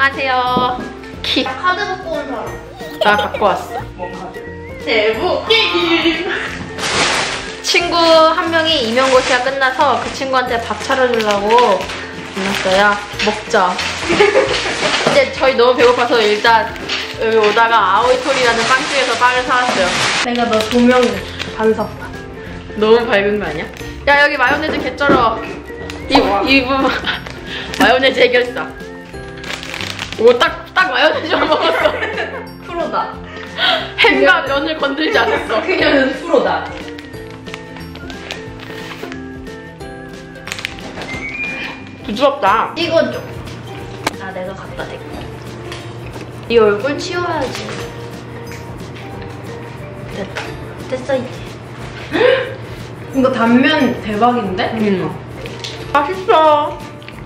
안녕하세요. 카드 갖고 온 사람. 나 갖고 왔어. 뭔 카드? 대부 게임. 친구 한 명이 임용고시가 끝나서 그 친구한테 밥 차려주려고 불렀어요. 먹자. 이제 저희 너무 배고파서 일단 여기 오다가 아오이토리라는 빵집에서 빵을 사왔어요. 내가 너 조명 반석. 너무 밝은 거 아니야? 야, 여기 마요네즈 개쩔어. 이분 마요네즈 해결사. 오, 딱 마요네즈만 먹었어. 프로다. 햄과 면을 건들지 않았어. 그녀는 프로다. 부드럽다. 이거 좀. 아, 내가 갖다 댈게. 네 얼굴 치워야지. 됐다. 됐어 이제. 이거 단면 대박인데? 맛있어.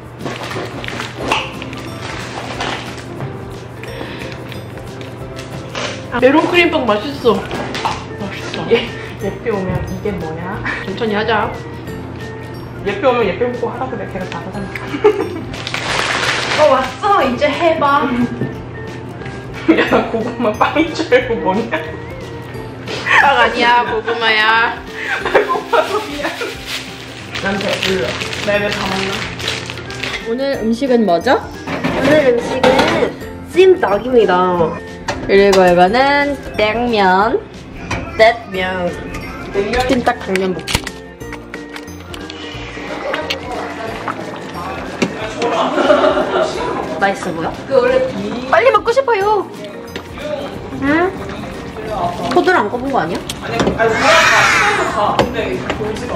메론 크림빵 맛있어. 맛있어. 예삐 오면 이게 뭐냐? 천천히 하자. 예삐 오면 예삐 먹고 하라 그래. 걔가 다 하잖아. 왔어. 이제 해봐. 야, 고구마 빵인 줄 알고 뭐냐? 빵 아니야, 고구마야. 배고파서 미안. 난 배불러. 내가 다 먹나? 오늘 음식은 뭐죠? 오늘 음식은 찜닭입니다. 그리고 이거는 냉면. 넷면. 찜닭 당면볶음. 맛있어 보여? 빨리 먹고 싶어요. 응? 코드를 안 꺼본 거 아니야? 아니, 우리가 시간에서 가. 근데 보지가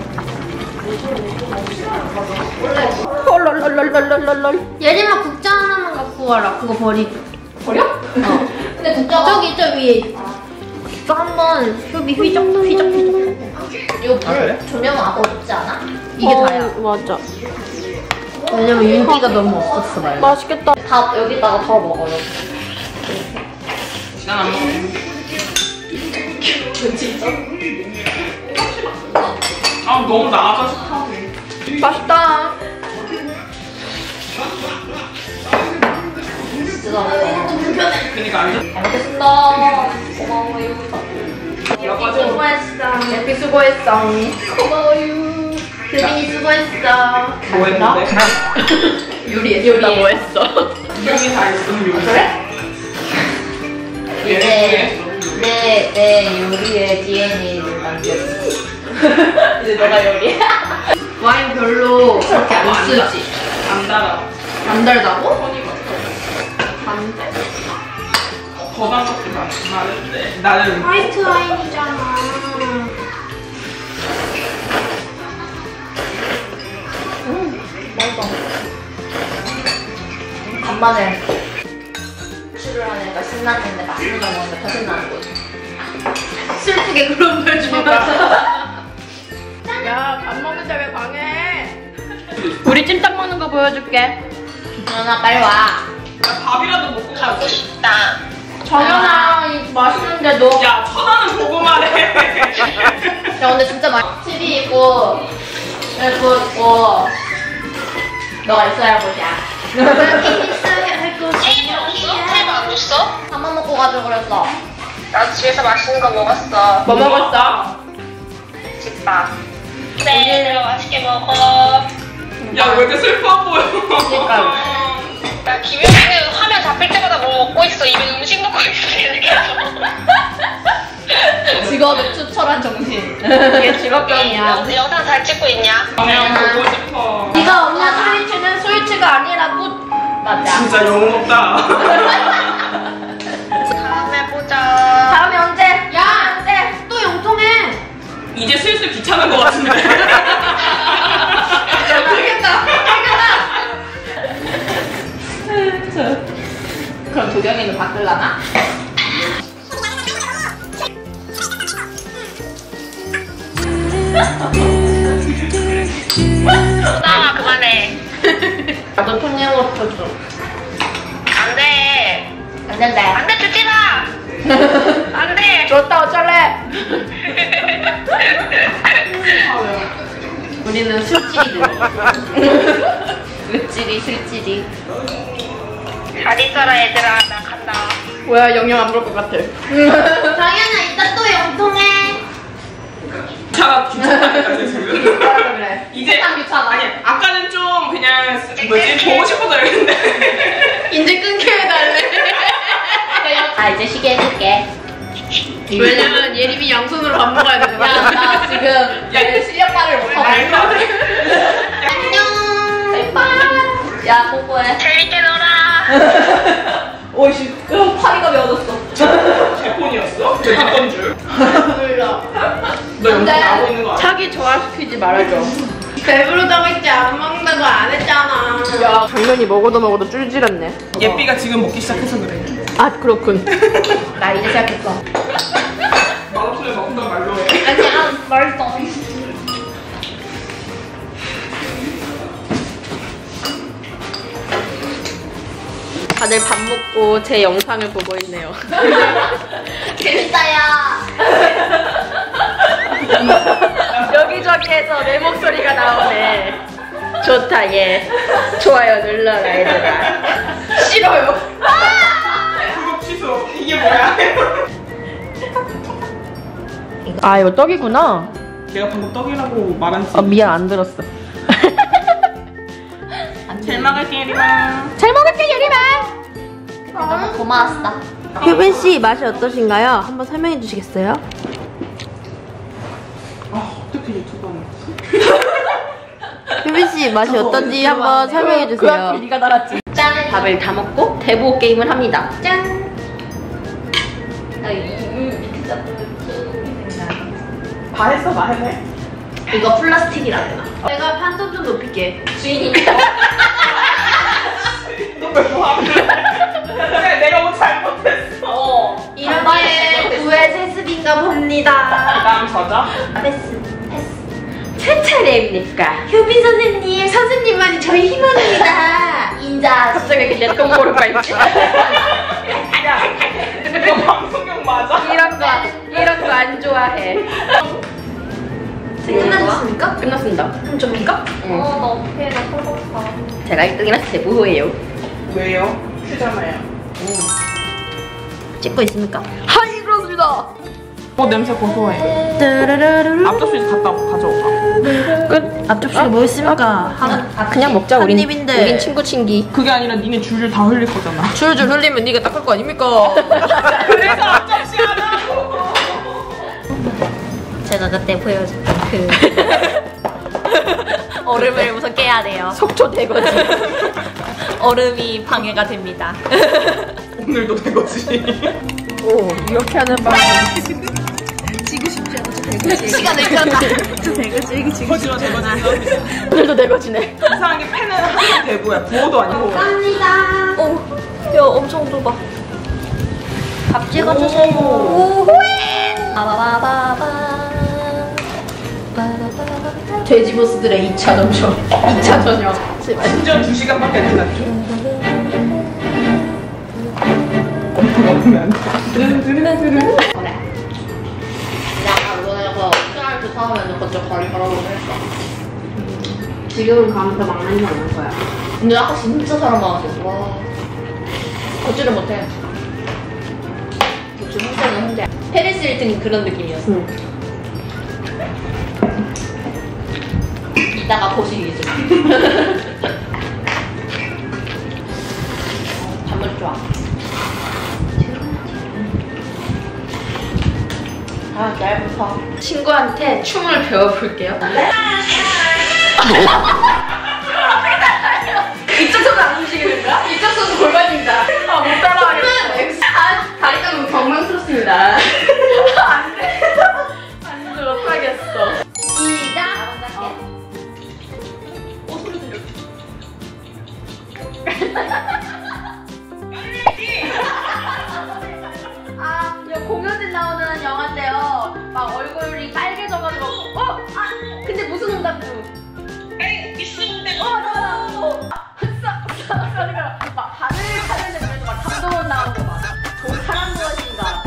헐rolrolrolrolrol롤. 예림아 국자 하나만 갖고 와라. 그거 버리자. 버려? 어. 근데 국자가 저기 저 위에 국자 한번 휘적. 이거 물 그래? 조명하고 없지 않아? 이게 다야. 맞아. 왜냐면 윤기가 너무 없었어 말이야. 맛있겠다. 다 여기다가 더 먹어요. 난 안 먹어. 진짜? 아, 너무 나아서 싫다. 맛있다. 진짜 불편해. 그니까 안 돼. 잘 먹겠습니다. 고마워요. 수고했어. 예삐 수고했어. 고마워요. 규빈이 수고했어. 뭐 했는데? 요리했어. 나 뭐 했어? 유미 다 했음, 유미. 그래? 이제 내 요리의 DNA를 남겼어. 이제 너가 요리해. 와인 별로 그렇게 안 쓰지. 안 달아. 안 달다고? 허니가 안 돼. 더 담았지 나는 화이트 와인이잖아. 맛있어. 간만에 술을 하니까 신났는데 맛있는 거 먹으니까 더 신나는 거지. 슬프게 그런 걸 주니까. 야, 밥 먹는데 왜 방해? 우리 찜닭 먹는 거 보여줄게. 누나 빨리 와. 야, 밥이라도 먹고 가고 싶다. 정연아, 이거 맛있는데 너. 야, 천하는 고구마래. 야 근데 진짜 TV 있고 그거 있고 너가 있어야 보자. 있어야 할 것이. 테이블 안 줬어? 밥만 먹고 가지고 그랬어. 나도 집에서 맛있는 거 먹었어. 뭐 먹었어? 집밥. 그래, 내가 맛있게 먹어. 야, 왜 이렇게 슬퍼 보여? 야, 김효빈은 화면 잡힐 때마다 뭐 먹고 있어. 입에 음식 넣고 있어. 얘는 계속. 직업에 추천한 정신. 이게 직업병이야. 영상 잘 찍고 있냐? 그냥 보고 싶어. 네가 없는 스위치는 스위치가 아니라고. 맞아. 진짜 영혼 없다. 다음에 보자. 다음에 언제? 야 언제? 또 영통해. 이제 슬슬 귀찮은 것 같은데. 야 알겠다. 그럼 도경이는 바꿀라나? 나와, 그만해. 나도 통영으로 줘. 안 돼. 안 된대. 안 돼, 주지 마. 안 돼. 줬다 어쩔래? 우리는 술찌리들. 술찌리. 잘 있어라 얘들아. 나 간다. 뭐야 영영 안 볼 것 같아. 정연아 이따 또 영통해. 차가 귀찮다니까 지금. 그래. 이제 귀찮아. 아니 아까는 좀 그냥 뭐지 보고 싶어서 이랬는데 이제 끊게 해달래. 아 이제 쉬게 해줄게. 왜냐면 예림이 양손으로 밥 먹어야 되잖아. 야 나 지금 실력 발휘를 못하고 있어. 안녕. 바이바이. 야 뽀뽀해. 재밌게 놀아. 오이씨 파리가 메어졌어. 제 폰이었어? 내건 줄. 몰라. 너 영상 나오고 있는 거 알아? 자기 좋아시키지 말아줘. 배부르다고 했지 안 먹는다고 안 했잖아. 야 당연히 먹어도 줄질 않네. 예삐가 지금 먹기 시작해서 그래. 아 그렇군. 나 이제 시작했어. 맛없으면 먹는다고 말로 해. 아니야 맛있어. 다들 밥 먹고 제 영상을 보고 있네요. 재밌다 야. 여기저기에서 내 목소리가 나오네. 좋다 얘. 좋아요 눌러라 얘들아. 싫어요. 그거 취소. 이게 뭐야? 아 이거 떡이구나. 내가 방금 떡이라고 말한 지. 미안 안 들었어. 잘 먹을게 예림아. 잘 먹을게 예림아. 너무 고마웠어. 효빈 씨 맛이 어떠신가요? 한번 설명해 주시겠어요? 아 어떻게 유튜브 하는 효빈 씨 맛이 어떤지 한번 설명해 주세요. 네가 달았지. 짠. 밥을 다 먹고 대보 게임을 합니다. 짠. 이렇게 다 했어 다 했네. 이거 플라스틱이라 되나? 내가 판돈 좀 높일게. 주인이니까. 너왜 화를 그래 내가 뭐 잘못했어. 이렇게 구의 세습인가 봅니다. 다음 저자. 패스. 제 차례입니까? 효빈 선생님, 선생님만이 저희 희망입니다. 인자. 갑자기 이렇게 내 똥 고를 거 있지? 야 너 방송용 맞아? 이런 거 안 좋아해. 끝났습니까? 끝났습니다. 그럼 접니까? 응. 나 어떡해. 나 터졌어. 제가 1등이라서 대보호예요. 왜요? 휴잖아요. 찍고 있습니까? 하이 그렇습니다. 냄새 고소해. 뚜루루루루. 앞접시 갖다 가져올까? 끝. 앞접시가 뭐 있습니까? 그냥 먹자. 한 입인데. 우린 친구 친기. 그게 아니라 니네 줄줄 다 흘릴 거잖아. 줄줄 흘리면 네가 닦을 거 아닙니까? 그래서 앞접시 하자고. 제가 그때 보여줬던 그 얼음을 우선 깨야 돼요. 속초 대거지. 얼음이 방해가 됩니다. 오늘도 된 거지. 오 이렇게 하는 방법. 시간을 끈다. 거지마 대거지. 오늘도 대거지네. 이상하게 팬은 항상 대구야. 부호도 아니고. 감사합니다. 오, 야 엄청 좁아. 밥 찍어주세요. 오호잉. 바바바바바. 돼지 보스들의 2차 전적. 2차 전역. 심지어 2시간밖에 안 지났죠. 먹으면 안 돼. 내가 스트라이크 처음에는 그쪽 거리 걸어보고 했어. 지금은 가면서 망나니는 없는 거야. 근데 아까 진짜 사람 많았어. 와. 걷지를 못해. 요즘 홍대는 홍대. 페리스 힐튼이 그런 느낌이었어. 응. 이따가 보시겠죠. 단물 좋아. 아, 날부터. 친구한테 춤을 배워볼게요. 이쪽 손은 안 움직이는 거야? 이쪽 손은 골반입니다. 아, 못 따라하겠어. 다리가 너무 경망스럽습니다. 안 돼. 안 돼, 못하겠어. 시작! 소리 들려. 아, 이거 공연진 나오는 영화인데요. 막 얼굴이 빨개져가지고, 근데 무슨 응답도. 에이, 있었는데. 그러니까 막 하늘 되면서 막 감동은 나오고 막 조사람 무엇인가.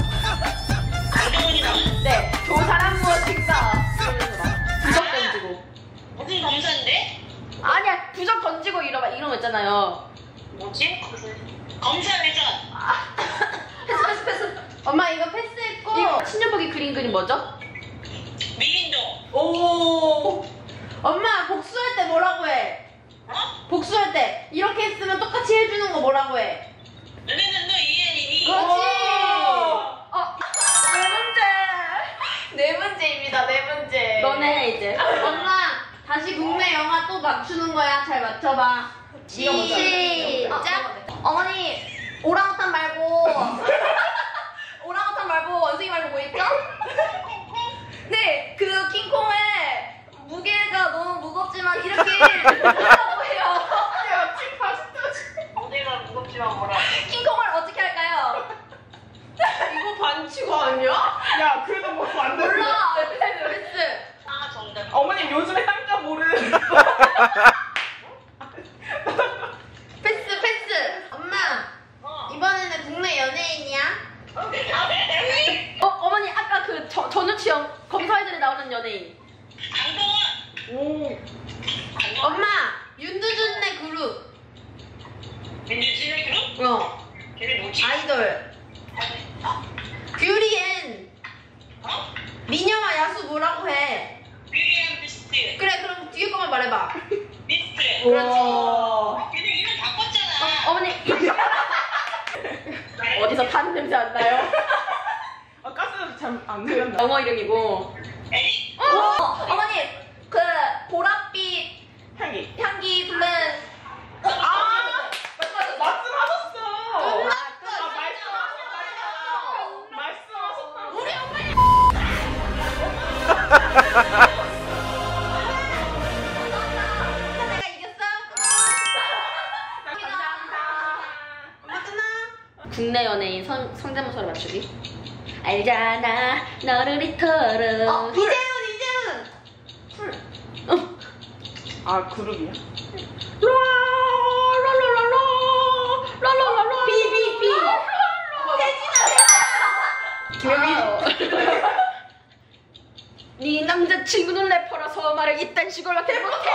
네, 조사람 무엇인가. 이러면서 막 부적 던지고. 무슨 검사인데? 아니야, 부적 던지고 이런 거 있잖아요. 뭐지? 검사회전. 패스. 엄마 이거 패스했고. 이거 신녀복이 그린 그림 뭐죠? 미인도. 오. 엄마 복수할 때 뭐라고 해? 어? 복수할 때 이렇게 했으면 똑같이 해주는 거 뭐라고 해? 너네는 너 이해니. 그렇지. 네 문제입니다. 네 문제. 너네 이제. 엄마 다시 국내 영화 또 맞추는 거야. 잘 맞춰봐. 네가 먼저 해. 시작. 어머니 오랑우탄 말고 오랑우탄 말고 원숭이 말고 뭐 있죠? 네, 그 킹콩을 무게가 너무 무겁지만 이렇게 하라고 해요. 야, 침 다시 떠지. 무대가 무겁지만 뭐라. 킹콩을 어떻게 할까요? 이거 반칙 아니야? 야, 그래도 뭐 만들어. 몰라. 패스. 아 정답. 어머님 요즘에 한자 모르는. 패스. 엄마 이번에는 국내 연예인이야? 어머니 아까 그 전우치영 검사애들이 나오는 연예인. 강동원. 오. 엄마 윤두준의 그룹. 민주진의 그룹? 걔네 뭐지? 아이돌. 뷰리앤. 어? 미녀와 야수 뭐라고 해? 뷰리앤 비스트. 그래 그럼 뒤에 거만 말해봐. 비스트. 와. 걔네 이름 바꿨잖아. 어머니 어디서 타는 냄새 안 나요? 아, 가스 잘안 들렸나? 영어 이름이고. 에릭. 어머니 그 보랏빛 향기. 향기 부른. 아, 말씀하셨어. 끝났어. 말씀하셨다고. 우리 엄마. 내가 이겼어? 엄마 끝나? 국내 연예인 성대모사로 맞추기. 알잖아 너를 이토록. 이재훈. 아, 그룹이야? 라라라라 비비비. 김혜미. 네 남자친구는 래퍼라서 말을 이딴 식으로밖에 못해.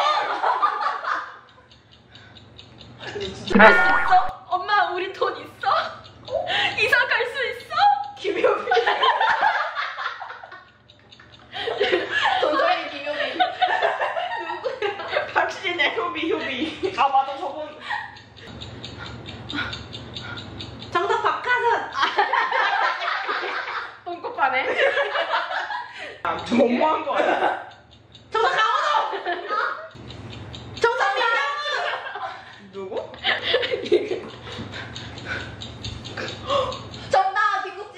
할 수 있어? 엄마 우리 돈 있어? 이사 갈 수 있어? 김효빈. 돈사랑이 김효빈. 박신혜. 효비. 아, 맞아, 저번. 정답 박하선. 똥꼬파네. 아, 좀 너무한 거 아니야? 정답 강원호. 정답 민영훈. 누구? 정답 김국진.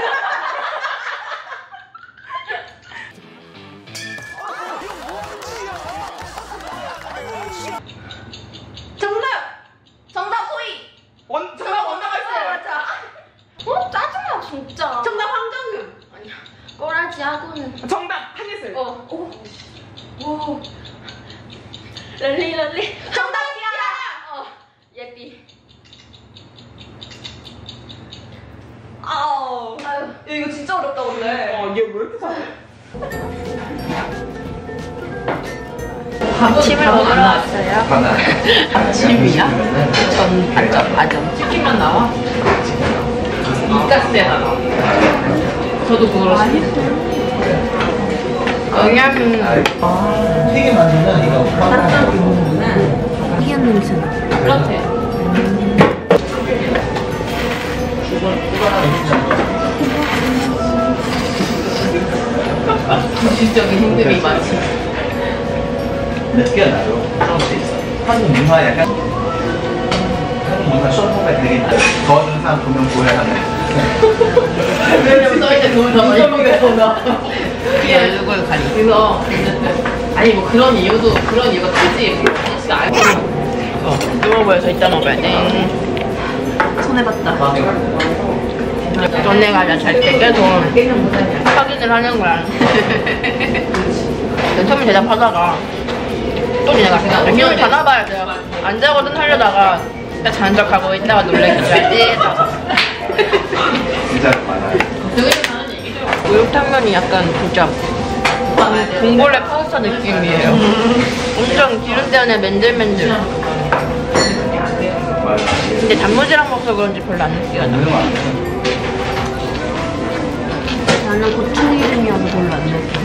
정답 소희. 정답 원나가 있어요. 맞아. 짜증나 진짜. 정답 황정음. 아니야. 꼬라지 하고는. 정답 한예슬. 오. 랄리. 정답 티아라. 예삐. 아우. 야, 이거 진짜 어렵다 근데. 얘 왜 이렇게 잘해? 아침을 먹으러 왔어요. 아침이야? 전 아점. 치킨만 나와? 돈가스에 나와. 저도 그걸 영양 튀김 만두는 이거 희한 냄새 나. 그렇대. 기술적인 힘듦이 많지. 몇 개가 나도 조금씩 있어. 한국 문화 약간 한국 문화 쇼폼에 되게 더 주는 사람 보면 보여야 하네. 왜냐면 써있는 돈을 더 많이 먹겠구나. 그게 얼굴 가리. 그래서 아니 뭐 그런 이유가 크지. 진짜 알고. 누워 보여서 이따 먹어야 돼. 손해봤다. 너네가 잘때 계속 확인을 하는 거야. 처음에 대답하다가 또 내가 생각해. 전화 봐야 돼요. 안 자거든 하려다가 나 자는 척하고 있다가 놀래켜줘야지. 진짜 많아요. 우육탕면이 약간 진짜 봉골레 파스타 느낌이에요. 엄청 기름때 안에 맨들맨들. 맞아. 근데 단무지랑 먹어서 그런지 별로 안 느끼하다. 오늘 안 돼. 나는 고추 기름이어서 별로 안 느껴.